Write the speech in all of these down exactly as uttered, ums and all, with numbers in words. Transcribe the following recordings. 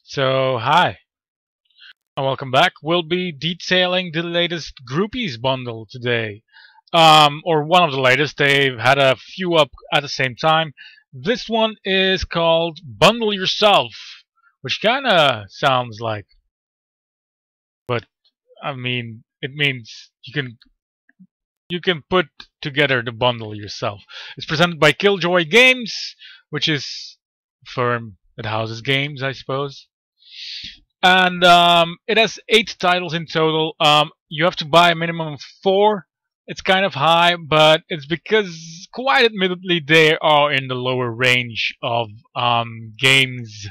So, hi, and welcome back. We'll be detailing the latest Groupies bundle today. Um, or one of the latest. They've had a few up at the same time. This one is called Bundle Yourself, which kinda sounds like, but I mean, it means you can you can put together the bundle yourself. It's presented by Killjoy Games, which is a firm that houses games, I suppose. And um, it has eight titles in total. Um, you have to buy a minimum of four. It's kind of high, but it's because, quite admittedly, they are in the lower range of um, games.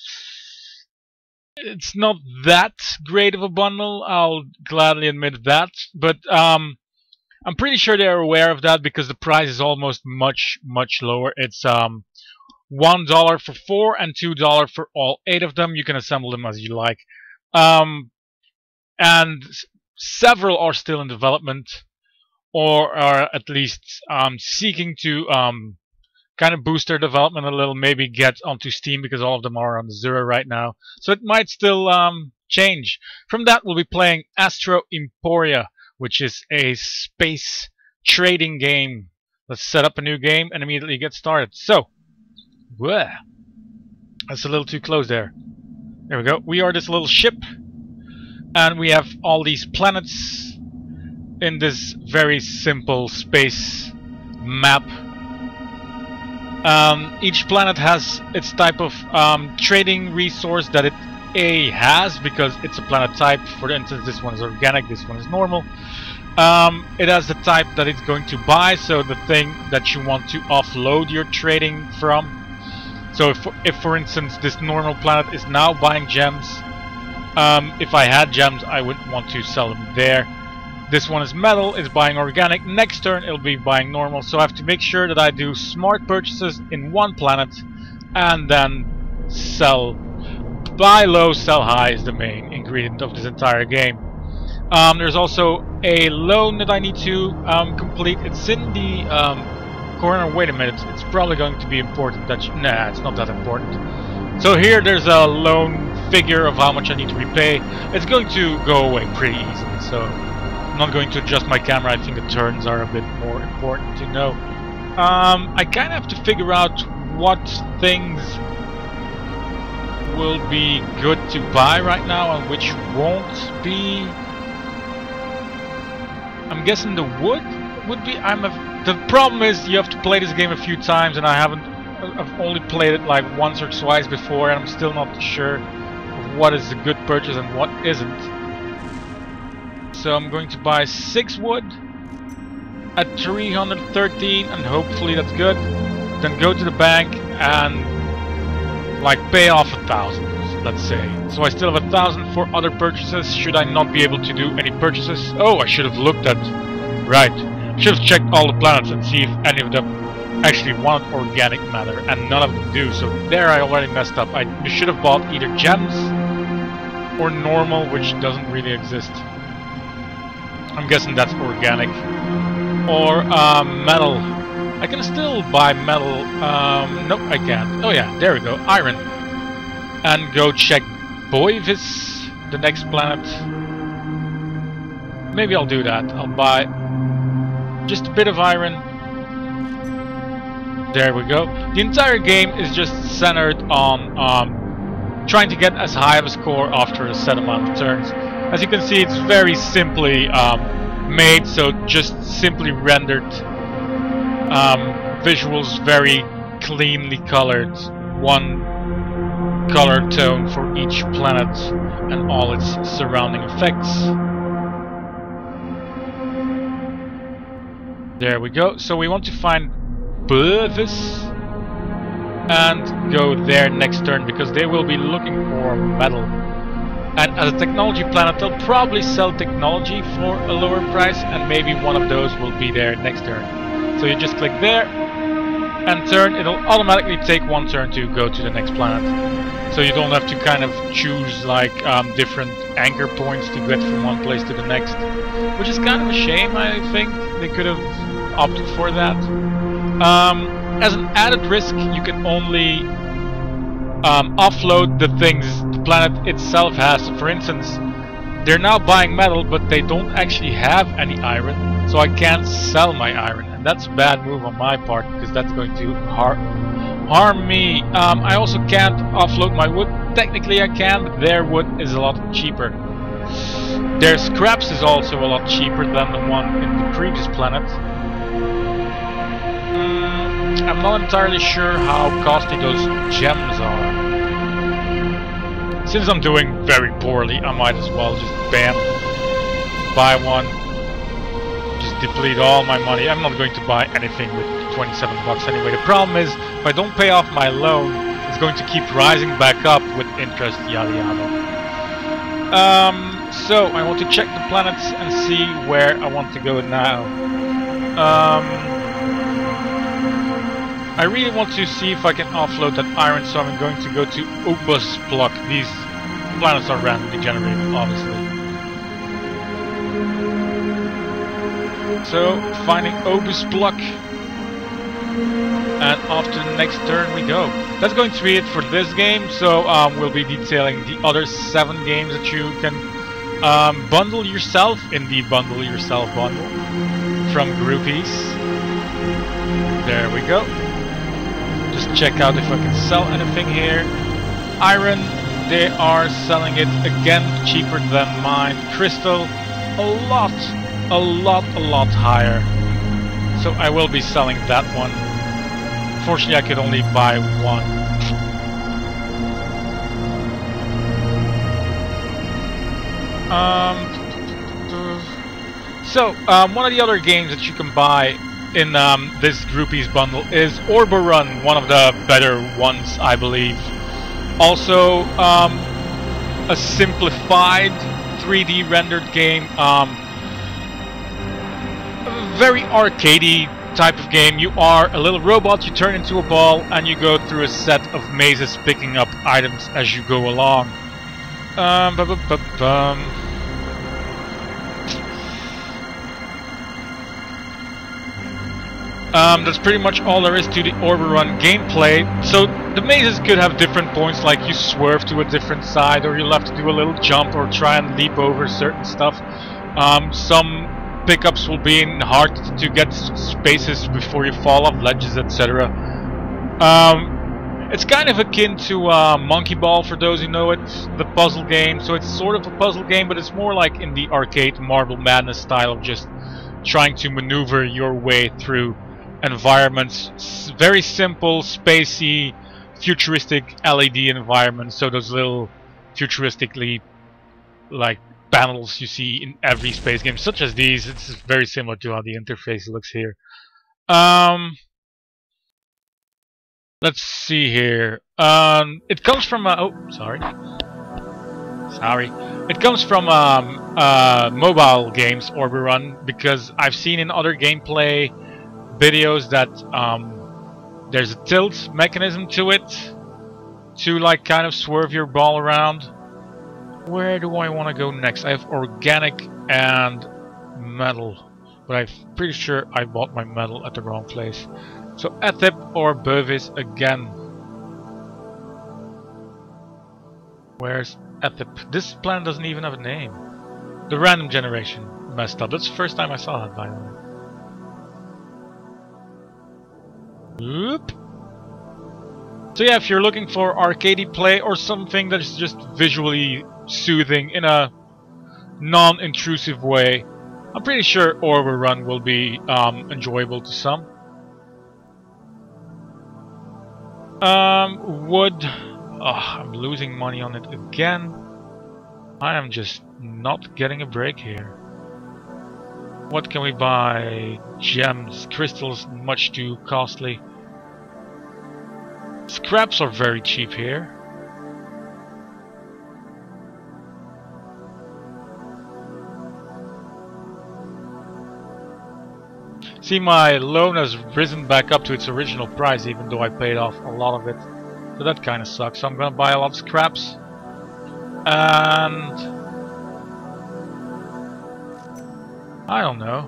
It's not that great of a bundle, I'll gladly admit that, but um, I'm pretty sure they're aware of that because the price is almost much, much lower. It's um, one dollar for four and two dollars for all eight of them. You can assemble them as you like. Um, and several are still in development, or are at least um, seeking to um, kind of boost their development a little, maybe get onto Steam because all of them are on zero right now. So it might still um, change. From that, we'll be playing Astro Emporia, which is a space trading game. Let's set up a new game and immediately get started. So, bleh. That's a little too close there. There we go. We are this little ship, and we have all these planets in this very simple space map. Um, each planet has its type of um, trading resource that it A has, because it's a planet type. For instance, this one is organic, this one is normal. Um, it has the type that it's going to buy, so the thing that you want to offload your trading from. So if, if for instance this normal planet is now buying gems, um, if I had gems I wouldn't want to sell them there. This one is metal, it's buying organic. Next turn it'll be buying normal, so I have to make sure that I do smart purchases in one planet and then sell. Buy low, sell high is the main ingredient of this entire game. Um, there's also a loan that I need to um, complete. It's in the um, corner. Wait a minute, it's probably going to be important that you, nah, it's not that important. So here there's a loan figure of how much I need to repay. It's going to go away pretty easily, so I'm not going to adjust my camera. I think the turns are a bit more important to know. Um, I kind of have to figure out what things will be good to buy right now and which won't be. I'm guessing the wood would be. I'm a, the problem is you have to play this game a few times, and I haven't. I've only played it like once or twice before, and I'm still not sure of what is a good purchase and what isn't. So I'm going to buy six wood at three hundred thirteen, and hopefully that's good. Then go to the bank and like pay off a thousand, let's say. So I still have a thousand for other purchases. Should I not be able to do any purchases? Oh, I should have looked at. Right. Should have checked all the planets and see if any of them actually want organic matter, and none of them do. So there I already messed up. I should have bought either gems or normal, which doesn't really exist. I'm guessing that's organic. Or um, metal. I can still buy metal. Um, nope, I can't. Oh yeah, there we go. Iron. And go check Boivis, the next planet. Maybe I'll do that. I'll buy just a bit of iron. There we go. The entire game is just centered on um, trying to get as high of a score after a set amount of turns. As you can see, it's very simply um, made, so just simply rendered um, visuals, very cleanly colored, one color tone for each planet and all its surrounding effects. There we go. So we want to find Boivis and go there next turn, because they will be looking for metal. And as a technology planet, they'll probably sell technology for a lower price, and maybe one of those will be there next turn. So you just click there and turn. It'll automatically take one turn to go to the next planet. So you don't have to kind of choose like um, different anchor points to get from one place to the next, which is kind of a shame. I think they could have opted for that. Um, as an added risk, you can only um, offload the things the planet itself has. For instance, they're now buying metal, but they don't actually have any iron, so I can't sell my iron, and that's a bad move on my part because that's going to har harm me. Um, I also can't offload my wood. Technically I can, but their wood is a lot cheaper. Their scraps is also a lot cheaper than the one in the previous planet. Mm, I'm not entirely sure how costly those gems are. Since I'm doing very poorly, I might as well just bam, buy one, just deplete all my money. I'm not going to buy anything with twenty-seven bucks anyway. The problem is, if I don't pay off my loan, it's going to keep rising back up with interest, yada yada. Um, so, I want to check the planets and see where I want to go now. Um, I really want to see if I can offload that iron, so I'm going to go to Obusblok. These planets are randomly generated, obviously. So, finding Obusblok, and off to the next turn we go. That's going to be it for this game, so um, we'll be detailing the other seven games that you can um, bundle yourself in the Bundle Yourself bundle from Groupies. There we go. Just check out if I can sell anything here. Iron, they are selling it again cheaper than mine. Crystal, a lot, a lot, a lot higher. So I will be selling that one. Fortunately, I could only buy one. Um. So um, one of the other games that you can buy in um, this Groupies bundle is Orborun, one of the better ones, I believe. Also, um, a simplified three D rendered game, um, a very arcadey type of game. You are a little robot, you turn into a ball, and you go through a set of mazes picking up items as you go along. Um, bu bu bu bum. Um, that's pretty much all there is to the Orborun gameplay. So the mazes could have different points, like you swerve to a different side, or you'll have to do a little jump or try and leap over certain stuff. Um, some pickups will be in hard to get spaces before you fall off ledges, et cetera. Um, it's kind of akin to uh, Monkey Ball, for those who know it, the puzzle game. So it's sort of a puzzle game, but it's more like in the arcade Marble Madness style of just trying to maneuver your way through environments. S very simple, spacey, futuristic L E D environments. So those little futuristically like panels you see in every space game, such as these. It's very similar to how the interface looks here. Um, let's see here. Um, it comes from a, oh, sorry, sorry. It comes from um, uh, mobile games, Orborun, because I've seen in other gameplay videos that um, there's a tilt mechanism to it to like kind of swerve your ball around. Where do I want to go next? I have organic and metal, but I'm pretty sure I bought my metal at the wrong place. So Ethip or Bovis again. Where's Ethip? This planet doesn't even have a name. The random generation messed up. That's the first time I saw that, by the way. Oop. So yeah, if you're looking for arcadey play or something that's just visually soothing in a non-intrusive way, I'm pretty sure Orborun will be um, enjoyable to some. Um, wood. Oh, I'm losing money on it again. I am just not getting a break here. What can we buy? Gems, crystals, much too costly. Scraps are very cheap here. See, my loan has risen back up to its original price, even though I paid off a lot of it. So that kind of sucks. So I'm gonna buy a lot of scraps. And I don't know.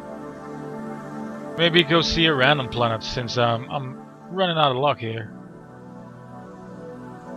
Maybe go see a random planet, since um, I'm running out of luck here.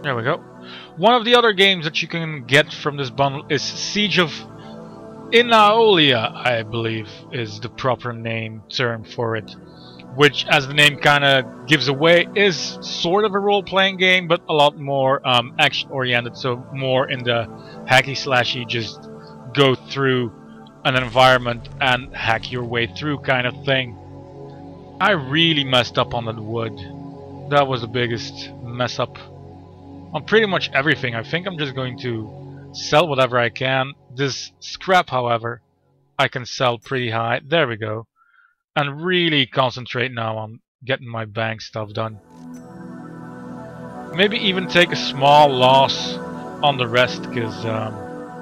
There we go. One of the other games that you can get from this bundle is Siege of Inaolia, I believe is the proper name term for it. Which, as the name kind of gives away, is sort of a role-playing game, but a lot more um, action-oriented, so more in the hacky-slashy, just go through an environment and hack your way through kind of thing. I really messed up on that wood. That was the biggest mess up on pretty much everything. I think I'm just going to sell whatever I can. This scrap, however, I can sell pretty high. There we go. And really concentrate now on getting my bank stuff done. Maybe even take a small loss on the rest, because um,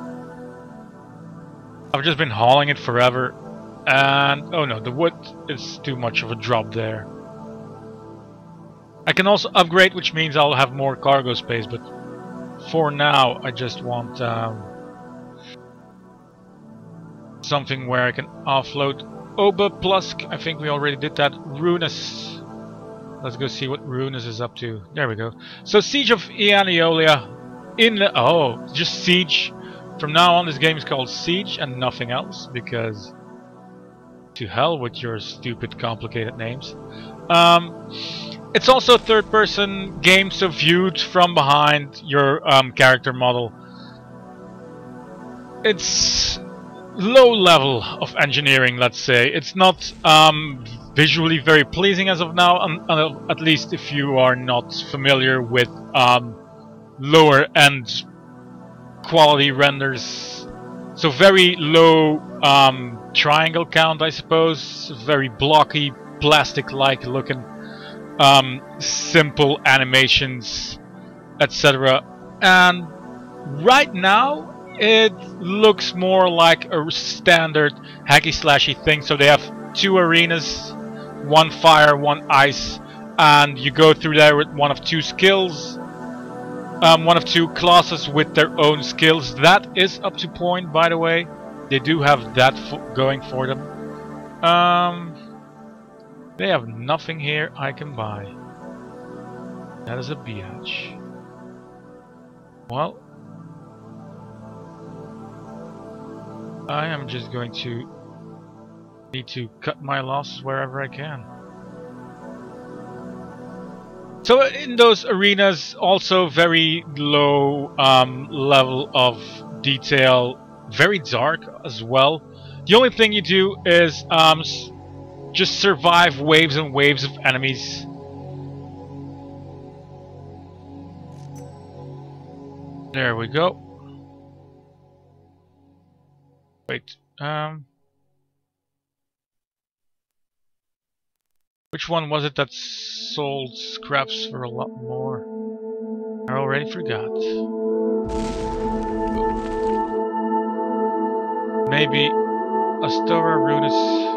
I've just been hauling it forever. And oh no, the wood is too much of a drop there. I can also upgrade, which means I'll have more cargo space, but for now I just want um, something where I can offload Obaplusk. I think we already did that. Runus. Let's go see what Runus is up to. There we go. So Siege of Inaolia in the, oh, just Siege. From now on this game is called Siege and nothing else, because to hell with your stupid complicated names. Um, it's also a third person game, so viewed from behind your um, character model. It's low level of engineering, let's say. It's not um, visually very pleasing as of now, um, uh, at least if you are not familiar with um, lower end quality renders. So very low um, triangle count, I suppose, very blocky, plastic-like looking, um, simple animations, et cetera. And right now it looks more like a standard hacky slashy thing. So they have two arenas, one fire, one ice, and you go through there with one of two skills, um, one of two classes with their own skills. That is up to point, by the way. They do have that f going for them. Um, they have nothing here I can buy. That is a biatch. Well, I am just going to need to cut my losses wherever I can. So in those arenas, also very low um, level of detail, very dark as well. The only thing you do is um, just survive waves and waves of enemies. There we go. Wait, um... which one was it that sold scraps for a lot more? I already forgot. Maybe Astora Runus.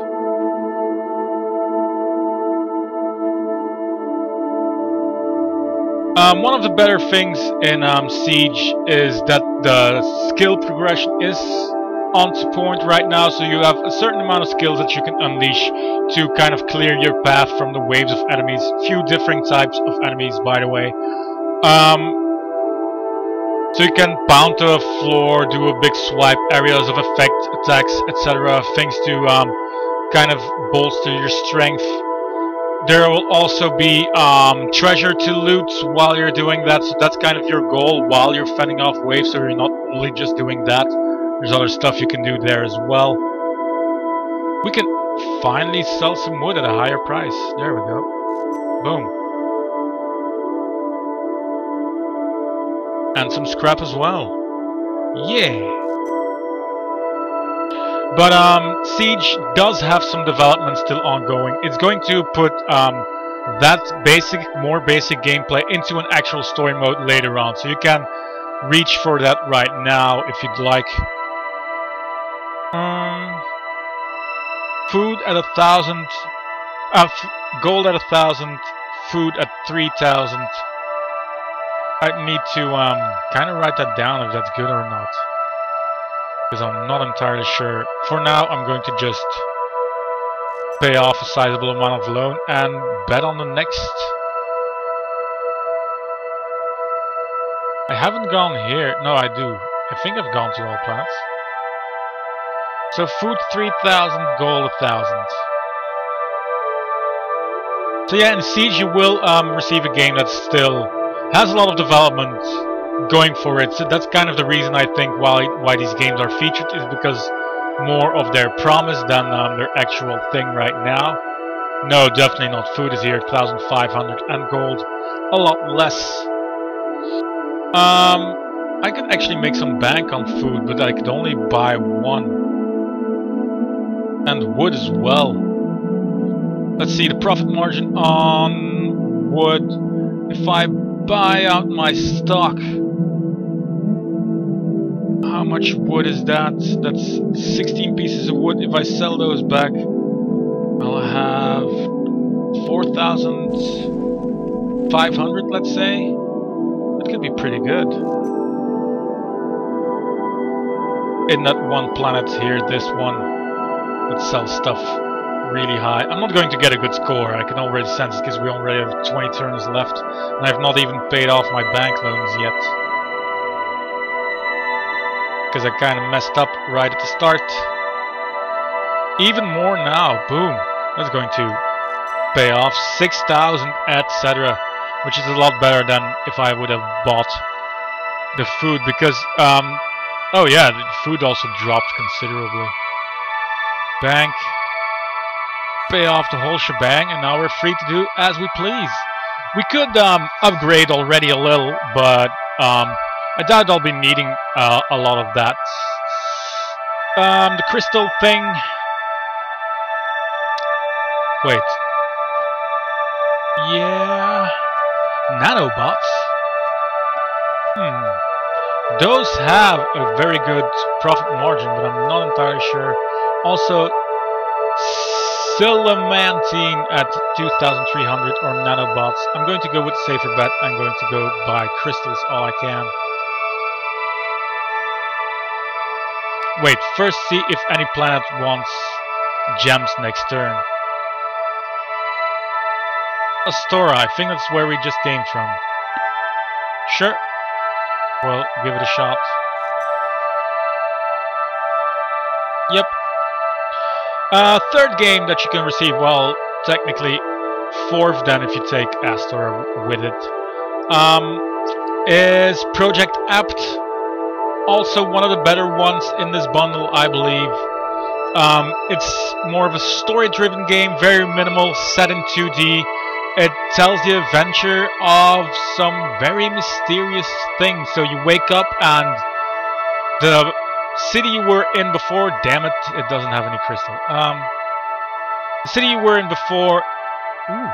Um, one of the better things in um, Siege is that the skill progression is on point right now, so you have a certain amount of skills that you can unleash to kind of clear your path from the waves of enemies. Few different types of enemies, by the way. Um, so you can pound to a floor, do a big swipe, areas of effect, attacks, et cetera. Things to um, kind of bolster your strength. There will also be um, treasure to loot while you're doing that, so that's kind of your goal while you're fending off waves, so you're not only just doing that. There's other stuff you can do there as well. We can finally sell some wood at a higher price. There we go. Boom. And some scrap as well. Yeah. But um, Siege does have some development still ongoing. It's going to put um, that basic, more basic gameplay into an actual story mode later on. So you can reach for that right now if you'd like. Um, food at a thousand, uh, f gold at a thousand, food at three thousand. I need to um, kind of write that down if that's good or not, because I'm not entirely sure. For now, I'm going to just pay off a sizable amount of loan and bet on the next. I haven't gone here. No, I do. I think I've gone to all planets. So food three thousand, gold one thousand. So yeah, in Siege you will um, receive a game that still has a lot of development going for it. So that's kind of the reason I think why why these games are featured, is because more of their promise than um, their actual thing right now. No, definitely not. Food is here, one thousand five hundred, and gold a lot less. Um, I could actually make some bank on food, but I could only buy one. And wood as well. Let's see the profit margin on wood. If I buy out my stock, how much wood is that? That's sixteen pieces of wood. If I sell those back, I'll have four thousand five hundred, let's say. That could be pretty good. In that one planet here, this one, it sells stuff really high. I'm not going to get a good score, I can already sense it, because we already have twenty turns left, and I've not even paid off my bank loans yet. Because I kind of messed up right at the start. Even more now, boom. That's going to pay off. six thousand, et cetera. Which is a lot better than if I would have bought the food, because, um, oh yeah, the food also dropped considerably. Bank. Pay off the whole shebang, and now we're free to do as we please. We could um, upgrade already a little, but um, I doubt I'll be needing uh, a lot of that. Um, the crystal thing. Wait. Yeah. Nanobots. Hmm. Those have a very good profit margin, but I'm not entirely sure. Also, Sillamantine at two thousand three hundred, or nanobots. I'm going to go with safer bet. I'm going to go buy crystals all I can. Wait, first see if any planet wants gems next turn. Astora, I think that's where we just came from. Sure. Well, give it a shot. Yep. Uh, third game that you can receive, well, technically fourth then if you take Astora with it, um, is Project Apt. Also one of the better ones in this bundle, I believe. Um, it's more of a story-driven game, very minimal, set in two D. It tells the adventure of some very mysterious things. So you wake up and the city you were in before, damn it, it doesn't have any crystal. Um, the city you were in before ooh,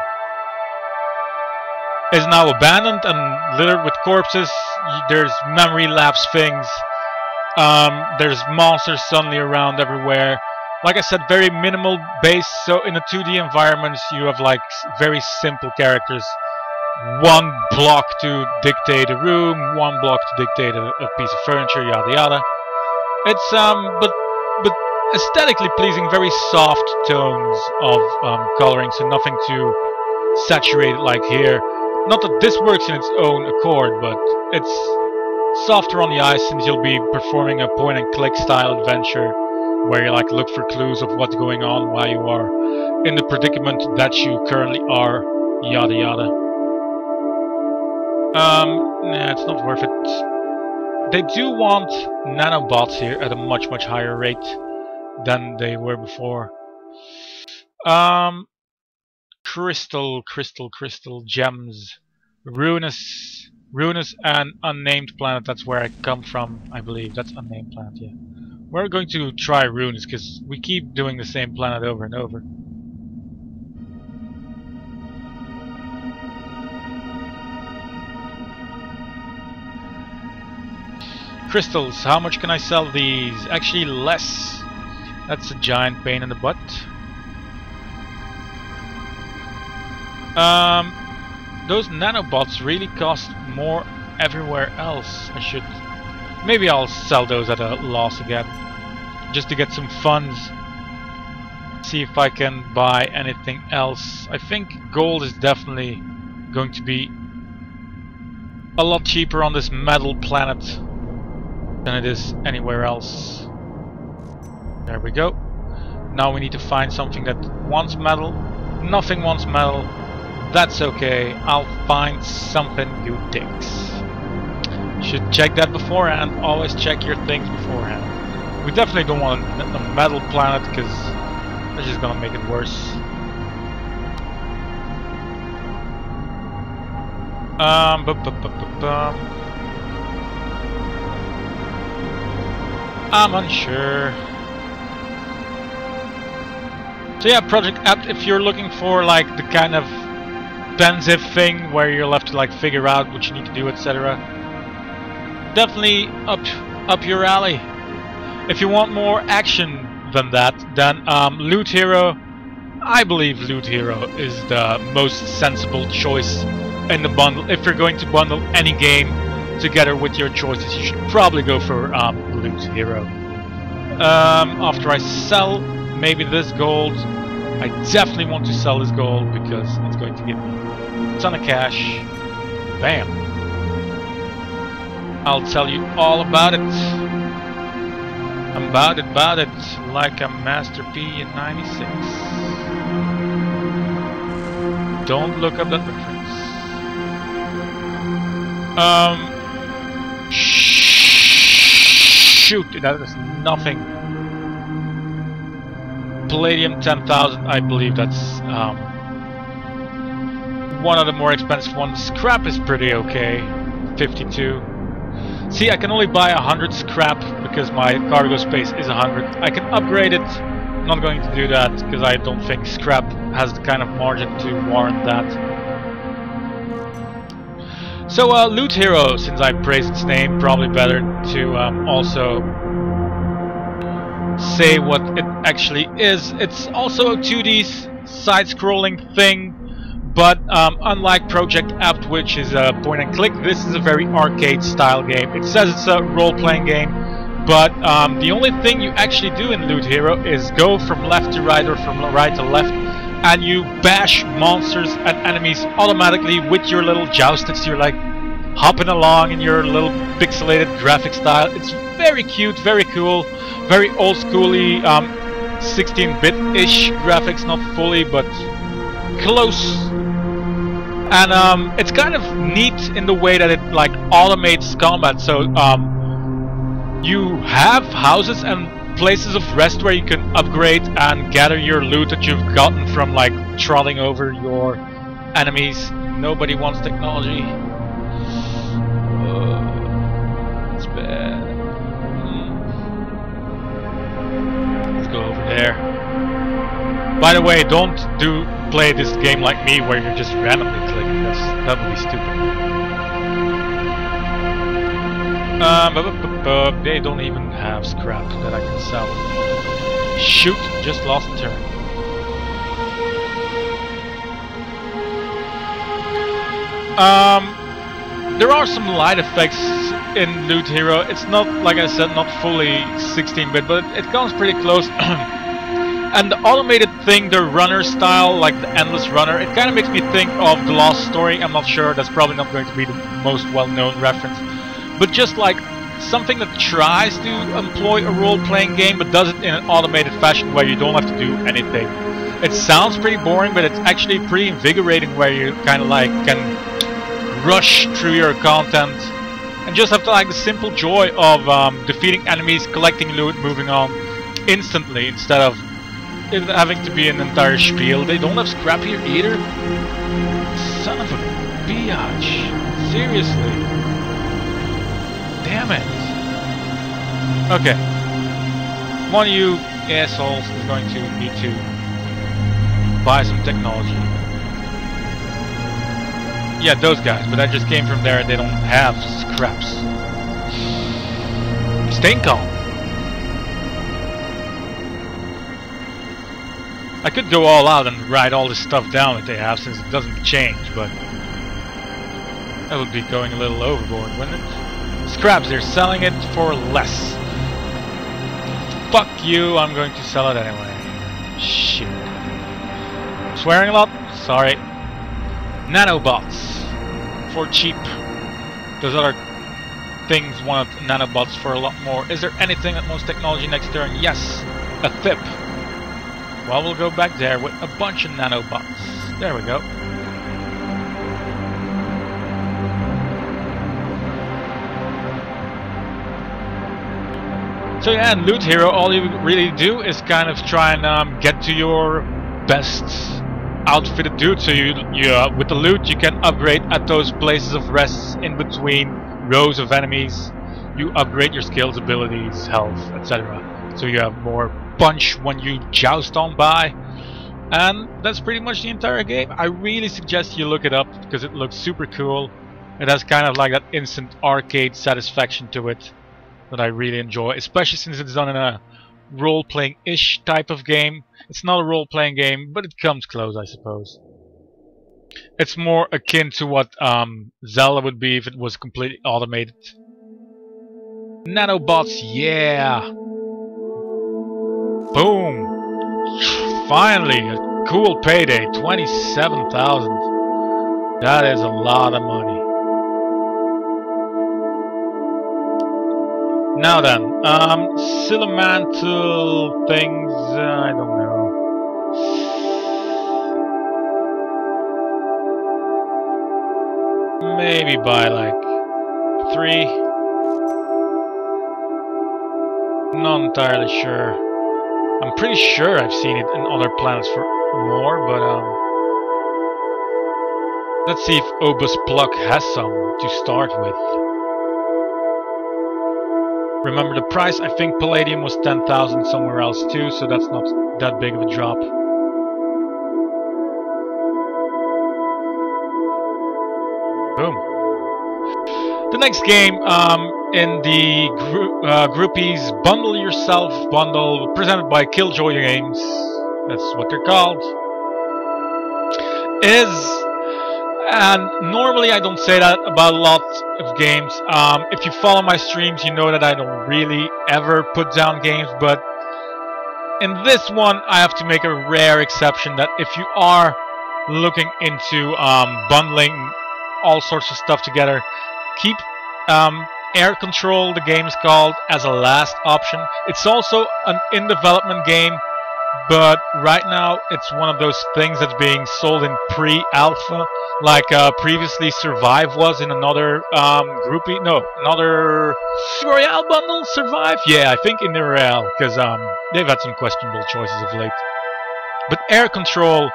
is now abandoned and littered with corpses. There's memory lapse things. Um, there's monsters suddenly around everywhere. Like I said, very minimal base. So in a two D environment, you have like very simple characters. One block to dictate a room, one block to dictate a, a piece of furniture, yada yada. It's um, but but aesthetically pleasing, very soft tones of um, coloring, so nothing too saturated like here. Not that this works in its own accord, but it's softer on the eyes since you'll be performing a point and click style adventure where you like look for clues of what's going on while you are in the predicament that you currently are, yada yada. Um, nah, it's not worth it. They do want nanobots here at a much much higher rate than they were before. Um, crystal, crystal, crystal, gems, ruinous, ruinous and unnamed planet. That's where I come from, I believe. That's unnamed planet, yeah. We're going to try runes because we keep doing the same planet over and over. Crystals, how much can I sell these? Actually less. That's a giant pain in the butt. Um, those nanobots really cost more everywhere else. I should... Maybe I'll sell those at a loss again, just to get some funds. See if I can buy anything else. I think gold is definitely going to be a lot cheaper on this metal planet than it is anywhere else. There we go. Now we need to find something that wants metal. Nothing wants metal. That's okay. I'll find something you digs. Should check that beforehand. Always check your things beforehand. We definitely don't want a, a metal planet because that's just gonna make it worse. Um, bu bu bu bu bum. I'm unsure. So yeah, Project Apt, if you're looking for like the kind of pensive thing where you'll have to like figure out what you need to do, et cetera. Definitely up up your alley. If you want more action than that, then um, Loot Hero, I believe Loot Hero is the most sensible choice in the bundle. If you're going to bundle any game together with your choices, you should probably go for um, Loot Hero. Um, after I sell maybe this gold, I definitely want to sell this gold because it's going to give me a ton of cash. Bam! I'll tell you all about it. About it, about it, like a Master P in ninety-six. Don't look up that reference. Um, shoot, that is nothing. Palladium ten thousand, I believe that's um, one of the more expensive ones. Scrap is pretty okay, fifty-two. See, I can only buy one hundred scrap because my cargo space is one hundred. I can upgrade it. I'm not going to do that because I don't think scrap has the kind of margin to warrant that. So, uh, Loot Hero, since I praised its name, probably better to um, also say what it actually is. It's also a two D side-scrolling thing, but um, unlike Project Apt, which is a point and click, this is a very arcade-style game. It says it's a role-playing game, but um, the only thing you actually do in Loot Hero is go from left to right or from right to left, and you bash monsters and enemies automatically with your little joysticks. You're like hopping along in your little pixelated graphic style. It's very cute, very cool, very old-schooly, um, sixteen bit-ish graphics, not fully, but close. And um, it's kind of neat in the way that it like automates combat. So um, you have houses and places of rest where you can upgrade and gather your loot that you've gotten from like trotting over your enemies. Nobody wants technology. Uh, it's bad. Mm. Let's go over there. By the way, don't do play this game like me where you're just randomly clicking. That's, that would be stupid. Um, bu bu bu they don't even have scrap that I can sell. Shoot, just lost a turn. Um, there are some light effects in Loot Hero. It's not, like I said, not fully sixteen bit, but it comes pretty close. And the automated thing, the runner style, like the endless runner, it kind of makes me think of The Lost Story. I'm not sure, that's probably not going to be the most well-known reference. But just like something that tries to employ a role-playing game, but does it in an automated fashion where you don't have to do anything. It sounds pretty boring, but it's actually pretty invigorating where you kind of like can rush through your content and just have to like the simple joy of um, defeating enemies, collecting loot, moving on instantly instead of it having to be an entire spiel. They don't have scrap here either? Son of a biatch. Seriously. Damn it. Okay. One of you assholes is going to need to buy some technology. Yeah, those guys, but I just came from there and they don't have scraps. Staying calm. I could go all out and write all this stuff down that they have since it doesn't change, but that would be going a little overboard, wouldn't it? Scraps, they're selling it for less. Fuck you, I'm going to sell it anyway. Shit. Swearing a lot? Sorry. Nanobots. For cheap. those other things wanted nanobots for a lot more. Is there anything that wants technology next turn? Yes, a T I P. Well, we'll go back there with a bunch of nanobots. There we go. So yeah, in Loot Hero, all you really do is kind of try and um, get to your best outfitted dude. So you, you uh, with the loot, you can upgrade at those places of rest in between rows of enemies. You upgrade your skills, abilities, health, et cetera. So you have more punch when you joust on by. And that's pretty much the entire game. I really suggest you look it up because it looks super cool. It has kind of like that instant arcade satisfaction to it that I really enjoy, especially since it's done in a role-playing-ish type of game. It's not a role-playing game, but it comes close, I suppose. It's more akin to what um, Zelda would be if it was completely automated. Nanobots, yeah! Boom! Finally, a cool payday, twenty-seven thousand. That is a lot of money. Now then, um, Silemantle things, uh, I don't know. Maybe buy like three. Not entirely sure. I'm pretty sure I've seen it in other planets for more, but um, let's see if Obus Pluck has some to start with. Remember the price, I think Palladium was ten thousand somewhere else too, so that's not that big of a drop. Boom. The next game um, in the gro uh, Groupies Bundle Yourself bundle, presented by Killjoy Games, that's what they're called, is... And normally I don't say that about a lot of games. Um, if you follow my streams, you know that I don't really ever put down games, but in this one I have to make a rare exception that if you are looking into um, bundling all sorts of stuff together, keep um, Air Control, the game is called, as a last option. It's also an in-development game, but right now it's one of those things that's being sold in pre-alpha, like uh, previously Survive was in another um, groupie, no, another Royale bundle. Survive, yeah, I think in the Royale, because um, they've had some questionable choices of late. But Air Control,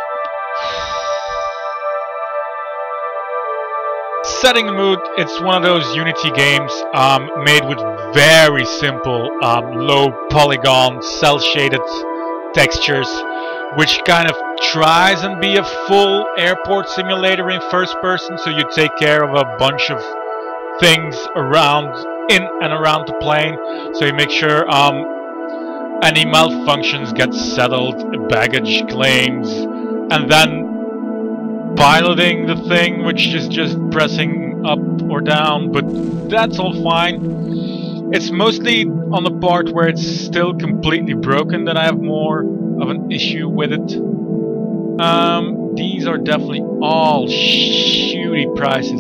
setting the mood, it's one of those Unity games um, made with very simple, um, low polygon, cel-shaded textures, which kind of tries and be a full airport simulator in first person, so you take care of a bunch of things around, in and around the plane, so you make sure um, any malfunctions get settled, baggage claims, and then piloting the thing, which is just pressing up or down, but that's all fine. It's mostly on the part where it's still completely broken that I have more of an issue with it. Um, these are definitely all shooty prices.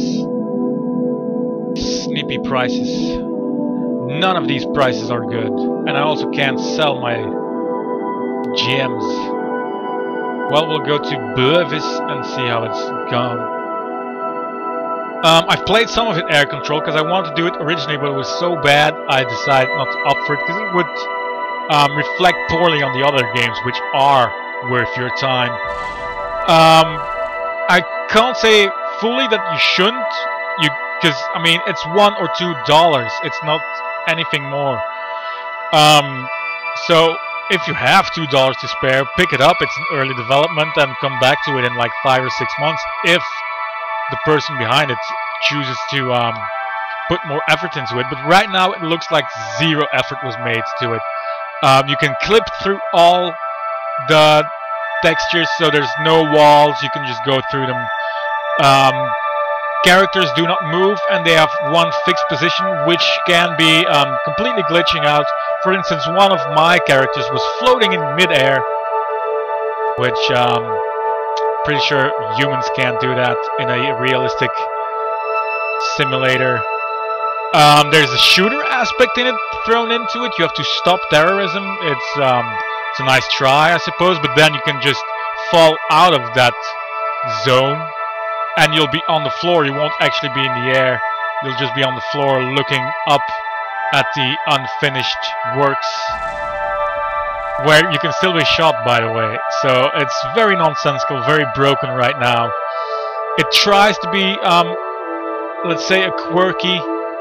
Snippy prices. None of these prices are good. And I also can't sell my gems. Well, we'll go to Bovis and see how it's gone. Um, I've played some of it Air Control because I wanted to do it originally, but it was so bad I decided not to opt for it because it would um, reflect poorly on the other games, which are worth your time. Um, I can't say fully that you shouldn't, you because I mean it's one or two dollars. It's not anything more. Um, so if you have two dollars to spare, pick it up. It's in early development, and come back to it in like five or six months if the person behind it chooses to um, put more effort into it. But right now it looks like zero effort was made to it. Um, you can clip through all the textures, so there's no walls, you can just go through them. Um, characters do not move, and they have one fixed position, which can be um, completely glitching out. For instance, one of my characters was floating in midair, which um, pretty sure humans can't do that in a realistic simulator. Um, there's a shooter aspect in it thrown into it. You have to stop terrorism. It's um, it's a nice try, I suppose, but then you can just fall out of that zone and you'll be on the floor. You won't actually be in the air. You'll just be on the floor looking up at the unfinished works, where you can still be shot, by the way. So it's very nonsensical, very broken right now. It tries to be, um, let's say, a quirky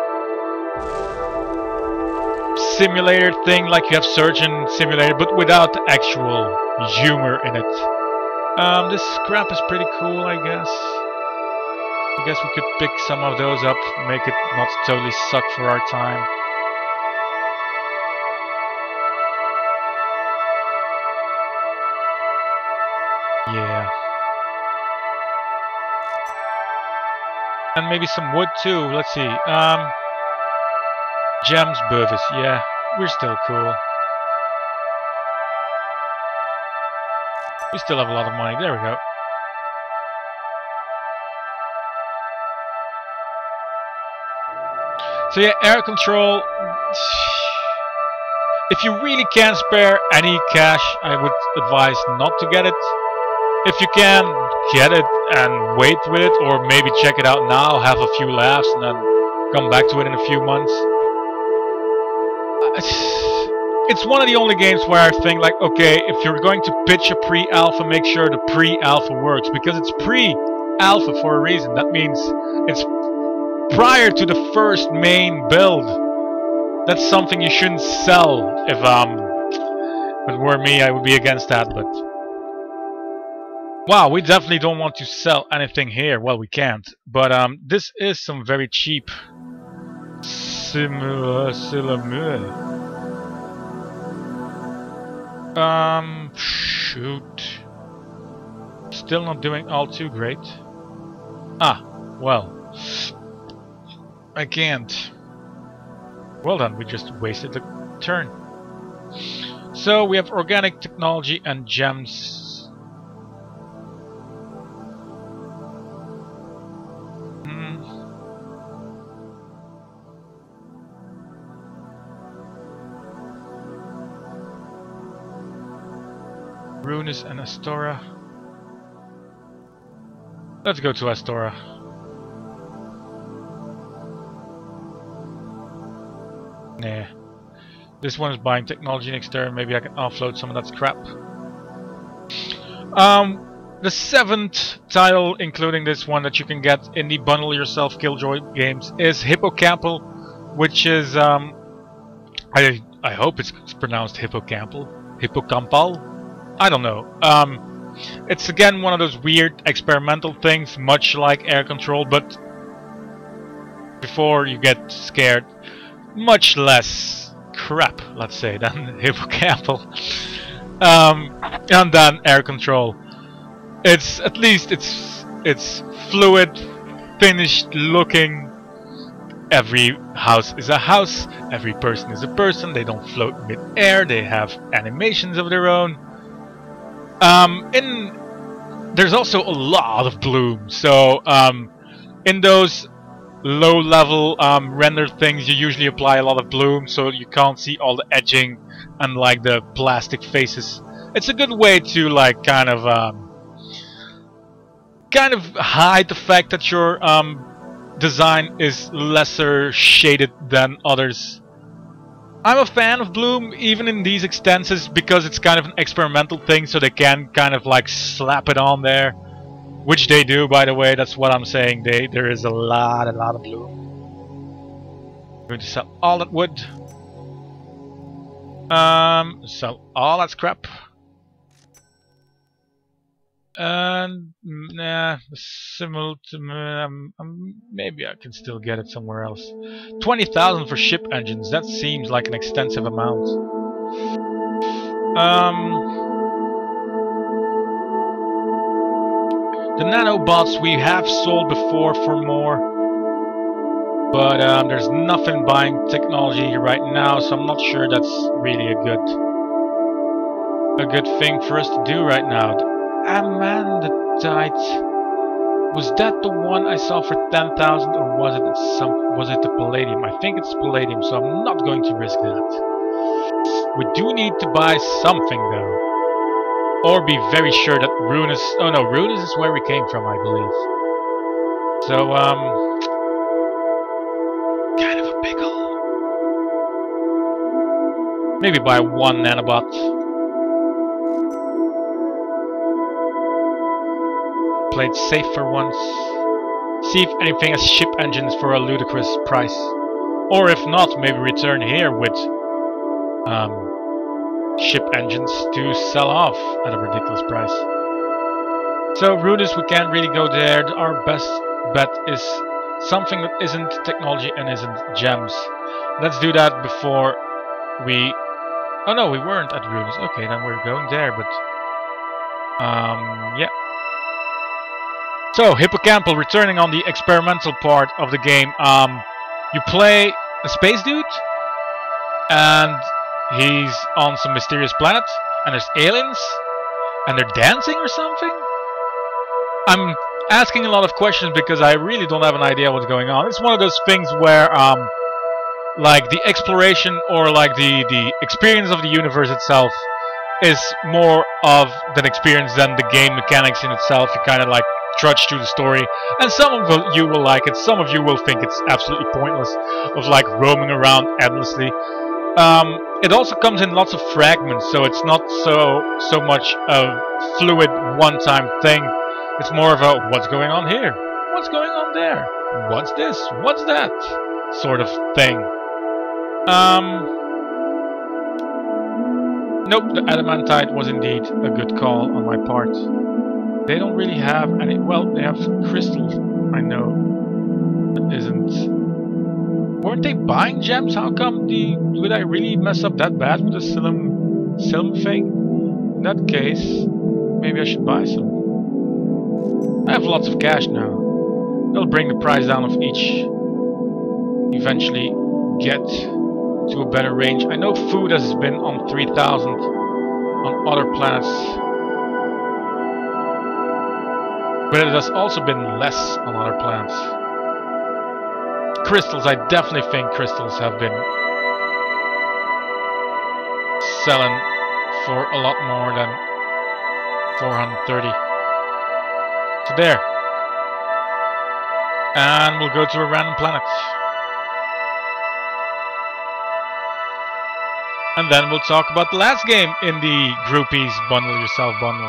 simulator thing, like you have Surgeon Simulator, but without the actual humor in it. Um, this scrap is pretty cool, I guess. I guess we could pick some of those up, make it not totally suck for our time. Yeah. And maybe some wood too, let's see. Um, gems, Burvis, yeah, we're still cool. We still have a lot of money, there we go. So yeah, air control. If you really can't spare any cash, I would advise not to get it. If you can, get it and wait with it, or maybe check it out now, have a few laughs, and then come back to it in a few months. It's one of the only games where I think, like, okay, if you're going to pitch a pre-alpha, make sure the pre-alpha works, because it's pre-alpha for a reason. That means it's prior to the first main build. That's something you shouldn't sell. If um, if it were me, I would be against that. But wow, we definitely don't want to sell anything here. Well, we can't. But um, this is some very cheap simula simula. Um, shoot. Still not doing all too great. Ah, well. I can't. Well done, we just wasted the turn. So we have organic technology and gems. Hmm. Runes and Astora. Let's go to Astora. Nah. This one is buying technology next turn. Maybe I can offload some of that scrap. Um, the seventh title, including this one that you can get in the Bundle Yourself Killjoy games, is Hippocampal, which is um, I I hope it's pronounced Hippocampal, Hippocampal. I don't know. Um, it's again one of those weird experimental things, much like air control, but before you get scared. Much less crap, let's say, than Hippocampal, um, and then air control. It's at least it's it's fluid, finished looking. Every house is a house. Every person is a person. They don't float mid-air. They have animations of their own. Um, in there's also a lot of bloom. So um, in those low-level um, render things, you usually apply a lot of bloom, so you can't see all the edging and like the plastic faces. It's a good way to like kind of um, kind of hide the fact that your um, design is lesser shaded than others. I'm a fan of bloom even in these extenses because it's kind of an experimental thing, so they can kind of like slap it on there. Which they do, by the way, that's what I'm saying. They There is a lot, a lot of bloom. I'm going to sell all that wood. Um, sell all that scrap. And, nah, similar to, um, um, maybe I can still get it somewhere else. twenty thousand for ship engines, that seems like an extensive amount. Um... The nanobots we have sold before for more, but um, there's nothing buying technology right now, so I'm not sure that's really a good a good thing for us to do right now. The Amandite, Was that the one I saw for ten thousand, or was it some? Was it the Palladium? I think it's Palladium, so I'm not going to risk that. We do need to buy something though, or be very sure that Ruinous. Oh no, Ruinous is where we came from, I believe. So um, kind of a pickle. Maybe buy one nanobot. Play it safe for once. See if anything has ship engines for a ludicrous price. Or if not, maybe return here with um, ship engines to sell off at a ridiculous price. So Ruinous, we can't really go there. Our best bet is something that isn't technology and isn't gems. Let's do that before we... Oh no, we weren't at Ruinous. Okay, then we're going there, but... Um, yeah. So, Hippocampal, returning on the experimental part of the game. Um, you play a space dude, and he's on some mysterious planet, and there's aliens, and they're dancing or something? I'm asking a lot of questions because I really don't have an idea what's going on. It's one of those things where, um, like, the exploration or, like, the, the experience of the universe itself is more of an experience than the game mechanics in itself. You kind of, like, trudge through the story, and some of you will like it, some of you will think it's absolutely pointless, of like roaming around endlessly. Um, it also comes in lots of fragments, so it's not so so much a fluid one-time thing. It's more of a what's going on here, what's going on there, what's this, what's that sort of thing. Um, nope, the Adamantite was indeed a good call on my part. They don't really have any... Well, they have crystals, I know. But isn't... Weren't they buying gems? How come the... Would I really mess up that bad with the Silum... Silum thing? In that case, maybe I should buy some. I have lots of cash now. That'll bring the price down of each. Eventually get to a better range. I know food has been on three thousand on other planets. But it has also been less on other planets. Crystals, I definitely think crystals have been selling for a lot more than four hundred thirty. So there. And we'll go to a random planet. And then we'll talk about the last game in the Groupies Bundle Yourself bundle.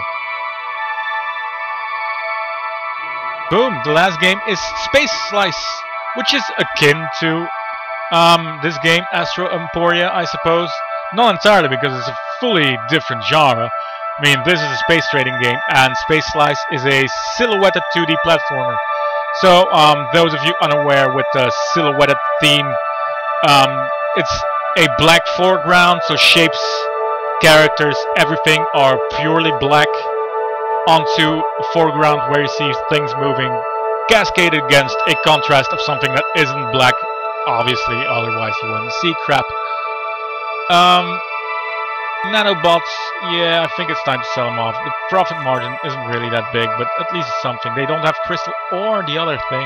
Boom! The last game is Space Slice, which is akin to um, this game, Astro Emporia, I suppose. Not entirely, because it's a fully different genre. I mean, this is a space trading game, and Space Slice is a silhouetted two D platformer. So, um, those of you unaware with the silhouetted theme, um, it's a black foreground, so shapes, characters, everything are purely black, onto a foreground where you see things moving, cascaded against a contrast of something that isn't black, obviously, otherwise you wouldn't see crap. Um, nanobots, yeah, I think it's time to sell them off. The profit margin isn't really that big, but at least it's something. They don't have crystal or the other thing.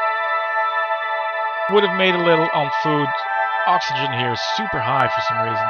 Would have made a little on food. Oxygen here is super high for some reason.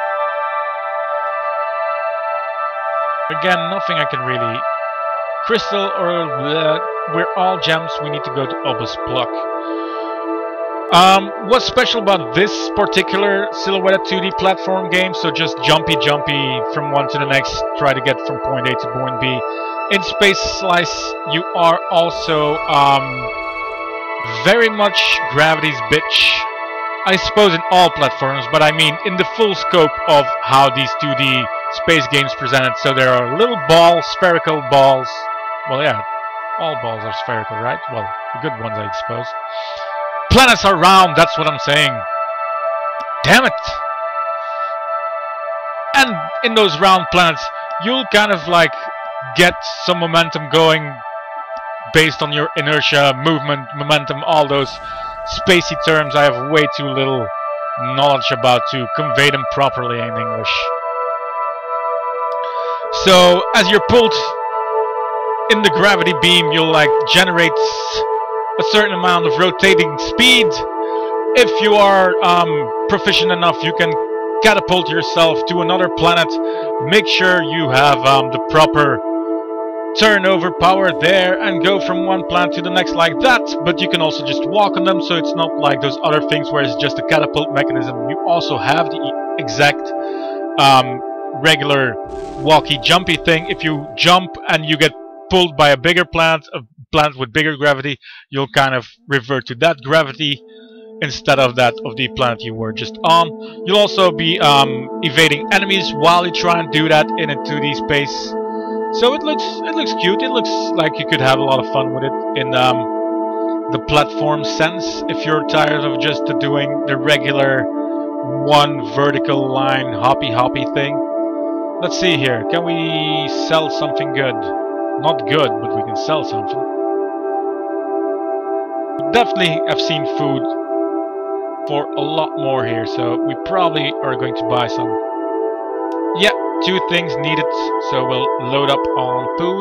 Again, nothing I can really... Crystal or... Bleh, we're all gems, we need to go to Obus Pluck. Um, what's special about this particular silhouetted two D platform game, so just jumpy jumpy from one to the next, try to get from point A to point B. In Space Slice, you are also um, very much gravity's bitch. I suppose in all platforms, but I mean in the full scope of how these two D space games presented. So there are little balls, spherical balls. Well, yeah, all balls are spherical, right? Well, the good ones, I suppose. Planets are round, that's what I'm saying. Damn it! And in those round planets, you'll kind of like get some momentum going based on your inertia, movement, momentum, all those spacey terms I have way too little knowledge about to convey them properly in English. So, as you're pulled in the gravity beam, you'll like generate a certain amount of rotating speed. If you are um, proficient enough, you can catapult yourself to another planet. Make sure you have um, the proper turnover power there and go from one planet to the next like that. But you can also just walk on them, so it's not like those other things where it's just a catapult mechanism. You also have the exact um, regular walkie jumpy thing. If you jump and you get pulled by a bigger planet, a planet with bigger gravity, you'll kind of revert to that gravity instead of that of the planet you were just on. You'll also be um, evading enemies while you try and do that in a two D space. So it looks it looks cute. It looks like you could have a lot of fun with it in um, the platform sense. If you're tired of just doing the regular one vertical line hoppy hoppy thing. Let's see here. Can we sell something good? Not good, but we can sell something. Definitely have seen food for a lot more here, so we probably are going to buy some. Yeah, two things needed, so we'll load up on food.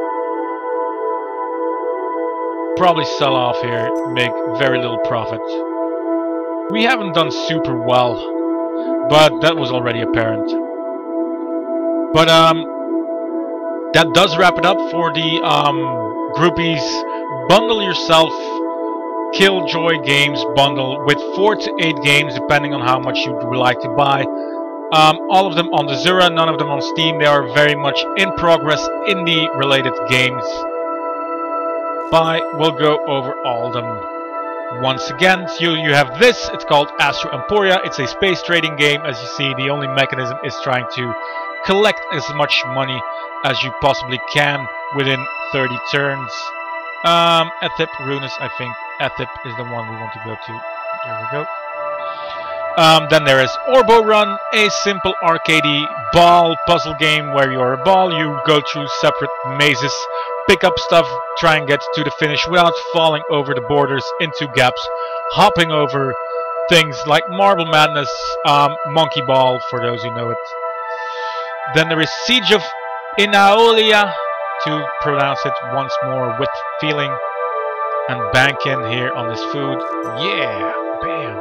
Probably sell off here, make very little profit. We haven't done super well, but that was already apparent. But um, that does wrap it up for the um, groupies. Bundle yourself Killjoy Games bundle with four to eight games, depending on how much you'd like to buy. Um, all of them on the Zura, none of them on Steam. They are very much in progress indie related games. Buy, we'll go over all of them once again. So you, you have this, it's called Astro Emporia. It's a space trading game. As you see, the only mechanism is trying to collect as much money as you possibly can within thirty turns. Um, Ethip, Runus, I think Ethip is the one we want to go to. There we go. Um, then there is Orbo Run, a simple arcadey ball puzzle game where you're a ball, you go through separate mazes, pick up stuff, try and get to the finish without falling over the borders into gaps, hopping over things like Marble Madness, um, Monkey Ball, for those who know it. Then there is Siege of Inaolia, to pronounce it once more with feeling, and bank in here on this food. Yeah, bam.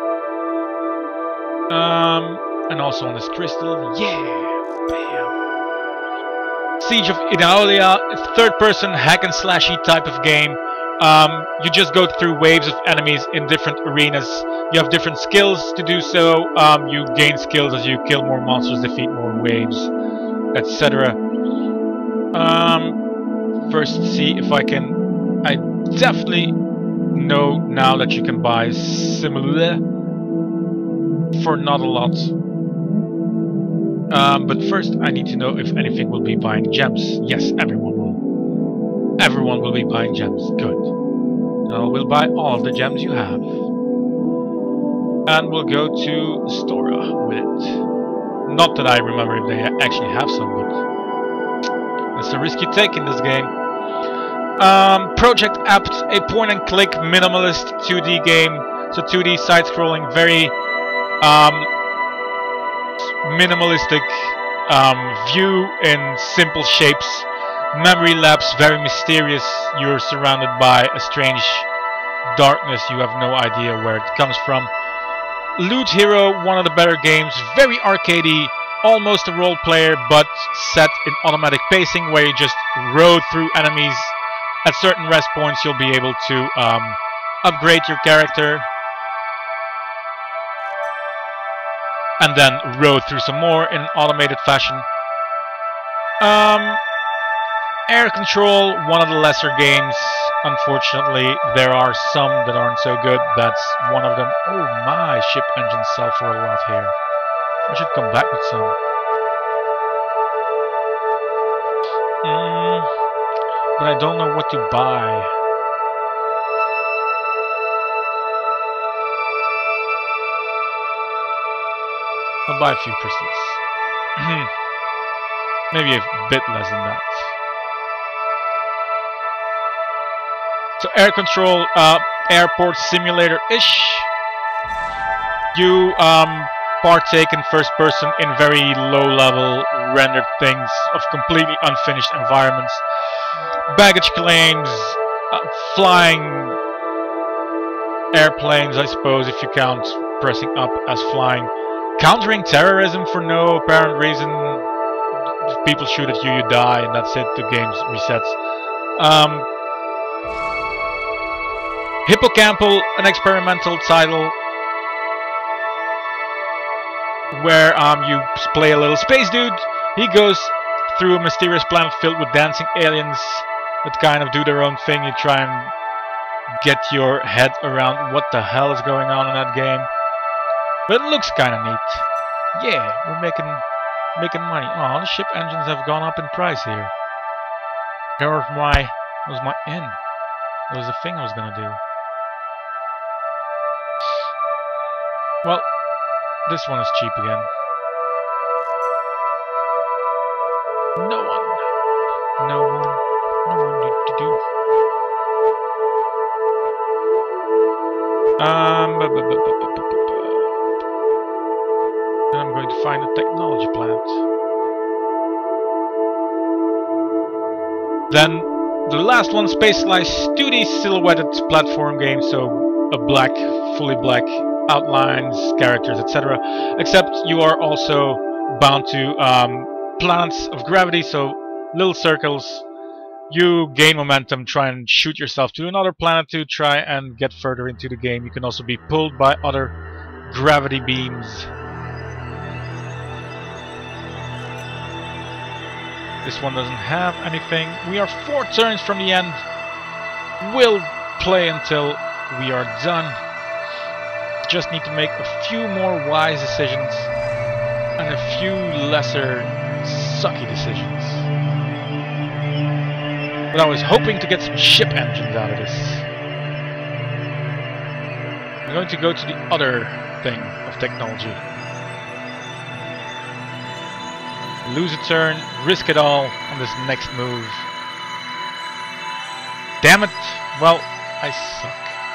Um, and also on this crystal. Yeah, bam. Siege of Inaolia, third person hack and slashy type of game. Um, you just go through waves of enemies in different arenas. You have different skills to do so. Um, you gain skills as you kill more monsters, defeat more waves, et cetera. Um, first see if I can. I definitely know now that you can buy similar for not a lot. Um, but first I need to know if anything will be buying gems. Yes, everyone will. Everyone will be buying gems. Good. Now we'll buy all of the gems you have. And we'll go to Stora with it. Not that I remember if they actually have some, but that's a risk you take in this game. Um, Project Apt, a point-and-click minimalist two D game. So two D side-scrolling, very um, minimalistic um, view in simple shapes. Memory lapse, very mysterious. You're surrounded by a strange darkness. You have no idea where it comes from. Loot Hero, one of the better games. Very arcadey, almost a role player, but set in automatic pacing, where you just row through enemies. At certain rest points, you'll be able to um, upgrade your character, and then row through some more in automated fashion. Um, Air Control, one of the lesser games. Unfortunately, there are some that aren't so good. That's one of them. Oh my, ship engines sell for a lot here. I should come back with some. Mm, but I don't know what to buy. I'll buy a few crystals. Maybe a bit less than that. So Air Control, uh, airport simulator-ish. You um, partake in first person in very low-level rendered things of completely unfinished environments. baggage claims, uh, flying airplanes, I suppose, if you count pressing up as flying, countering terrorism for no apparent reason. If people shoot at you, you die, and that's it. The game resets. Um, Hippocampal, an experimental title where um, you play a little space dude. He goes through a mysterious planet filled with dancing aliens that kind of do their own thing. You try and get your head around what the hell is going on in that game. But it looks kind of neat. Yeah, we're making making money. Oh, the ship engines have gone up in price here. There was my, was my in. There was a thing I was gonna do. Well, this one is cheap again. No one. No one. No one need to do. Um, bu bu bu bu bu bu bu. And I'm going to find a technology plant. Then the last one, Space Slice, two D silhouetted platform game, so a black, fully black outlines, characters, et cetera. Except you are also bound to um, planets of gravity, so little circles. You gain momentum, try and shoot yourself to another planet to try and get further into the game. You can also be pulled by other gravity beams. This one doesn't have anything. We are four turns from the end. We'll play until we are done. Just need to make a few more wise decisions and a few lesser sucky decisions. But I was hoping to get some ship engines out of this. I'm going to go to the other thing of technology. Lose a turn, risk it all on this next move. Damn it! Well, I suck.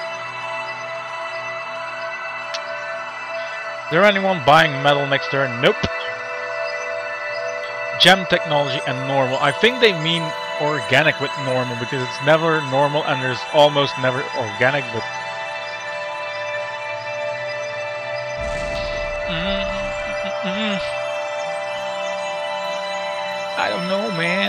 Is there anyone buying metal next turn? Nope. Gem technology and normal. I think they mean organic with normal because it's never normal and there's almost never organic, but mm, mm, mm. I don't know, man.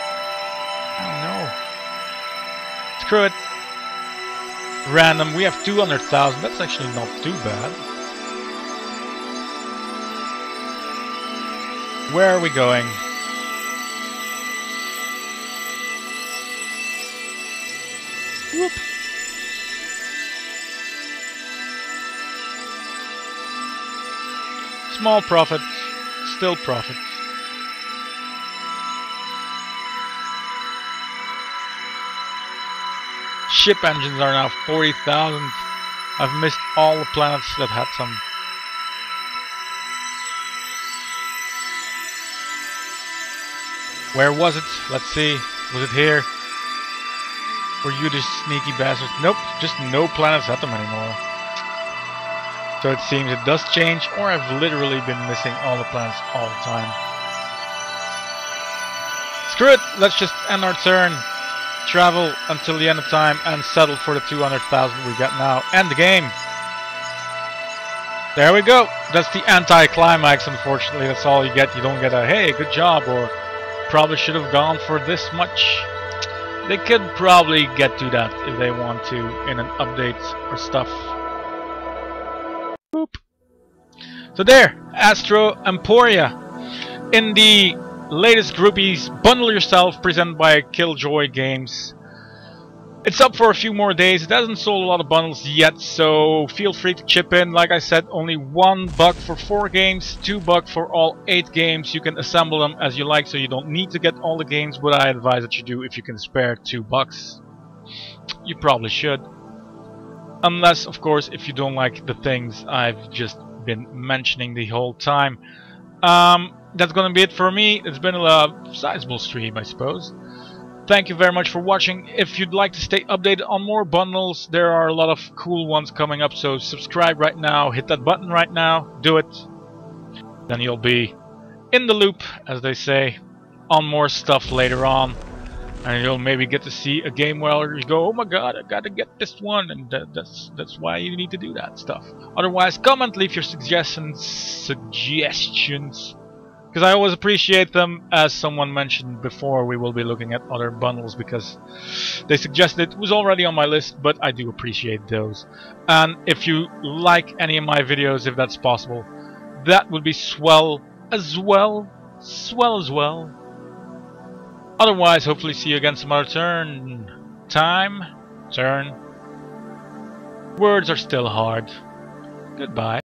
I don't know. Screw it. Random. We have two hundred thousand. That's actually not too bad. Where are we going? Whoop. Small profit, still profit. Ship engines are now forty thousand. I've missed all the planets that had some. Where was it? Let's see. Was it here? Were you the sneaky bastards? Nope, just no planets had them anymore. So it seems it does change, or I've literally been missing all the planets all the time. Screw it, let's just end our turn, travel until the end of time, and settle for the two hundred thousand we got now. End the game! There we go! That's the anti-climax, unfortunately. That's all you get. You don't get a, hey, good job, or probably should have gone for this much. They could probably get to that if they want to in an update or stuff. Boop. So there, Astro Emporia. In the latest groupies, Bundle Yourself, presented by Killjoy Games. It's up for a few more days. It hasn't sold a lot of bundles yet, so feel free to chip in. Like I said, only one buck for four games, two buck for all eight games. You can assemble them as you like, so you don't need to get all the games, but I advise that you do if you can spare two bucks. You probably should. Unless, of course, if you don't like the things I've just been mentioning the whole time. Um, that's gonna be it for me. It's been a sizable stream, I suppose. Thank you very much for watching. If you'd like to stay updated on more bundles, there are a lot of cool ones coming up, so subscribe right now, hit that button right now, do it. Then you'll be in the loop, as they say, on more stuff later on. and you'll maybe get to see a game where you go, oh my god, I gotta get this one, and that, that's that's why you need to do that stuff. Otherwise, comment, leave your suggestions, suggestions, because I always appreciate them. As someone mentioned before, we will be looking at other bundles because they suggested it was already on my list, but I do appreciate those. And if you like any of my videos, if that's possible, that would be swell as well, swell as well. Otherwise, hopefully see you again some other turn. Time. Turn. Words are still hard. Goodbye.